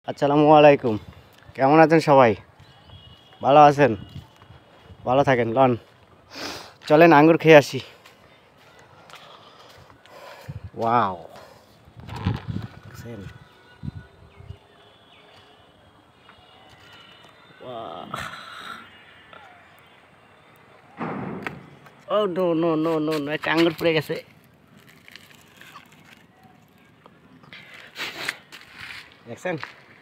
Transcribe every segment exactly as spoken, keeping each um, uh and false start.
আসসালামু আলাইকুম। কেমন আছেন সবাই? ভালো আছেন? ভালো থাকেন। লন চলেন আঙ্গুর খেয়ে আসি। ওয়াও, দেখছেন? Oh no no no no no, একটা আঙ্গুর পড়ে গেছে। দেখছেন?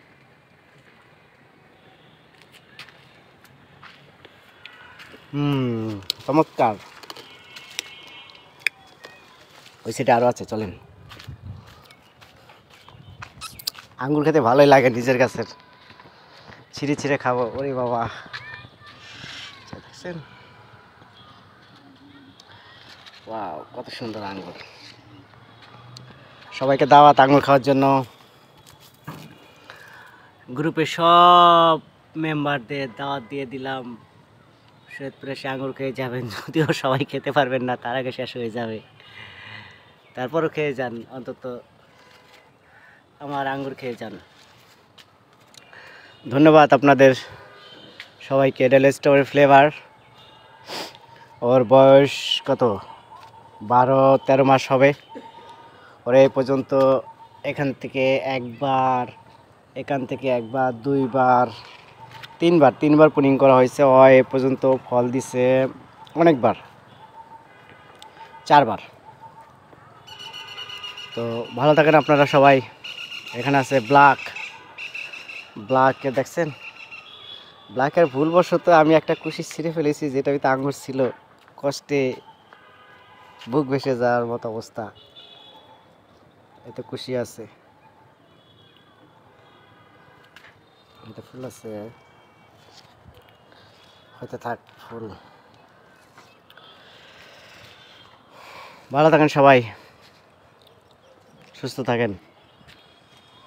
হুম, চমৎকার। ওই সেটা আরও আছে, চলেন। আঙ্গুর খেতে ভালোই লাগে, নিজের গাছের ছিঁড়ে ছিঁড়ে খাবো। ওরে বাবা, দেখছেন? ওয়াও, কত সুন্দর আঙ্গুর। সবাইকে দাওয়াত আঙ্গুর খাওয়ার জন্য। গ্রুপের সব মেম্বারদের দাওয়াত দিয়ে দিলাম। সৈয়দপুরে সে আঙুর খেয়ে যাবেন, যদিও সবাই খেতে পারবেন না, তার আগে শেষ হয়ে যাবে। তারপরও খেয়ে যান, অন্তত আমার আঙ্গুর খেয়ে যান। ধন্যবাদ আপনাদের সবাইকে। ডেল স্টোরের ফ্লেভার, ওর বয়স কত, বারো তেরো মাস হবে। ওরা এই পর্যন্ত এখান থেকে একবার, এখান থেকে একবার, দুইবার, তিনবার তিনবার পুনিং করা হয়েছে। ও এ পর্যন্ত ফল দিছে অনেকবার, চারবার। তো ভালো থাকেন আপনারা সবাই। এখানে আছে ব্ল্যাক, ব্ল্যাককে দেখছেন? ব্ল্যাকের ভুলবশত আমি একটা কুশি ছিঁড়ে ফেলেছি, যেটা হয়তো আঙুর ছিল। কষ্টে বুক ভেসে যাওয়ার মতো অবস্থা। এতে কুশি আছে, এটা ফুল আছে, হয়তো থাক ফুল। ভালো থাকেন সবাই, সুস্থ থাকেন।